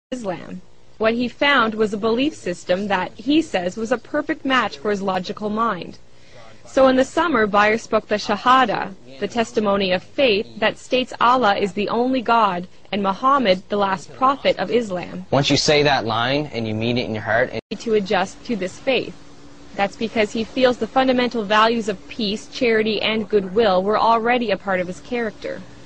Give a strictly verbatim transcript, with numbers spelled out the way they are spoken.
Islam. What he found was a belief system that, he says, was a perfect match for his logical mind. So in the summer, Bayer spoke the Shahada, the testimony of faith that states Allah is the only God and Muhammad the last prophet of Islam. Once you say that line and you mean it in your heart, and to adjust to this faith. That's because he feels the fundamental values of peace, charity, and goodwill were already a part of his character.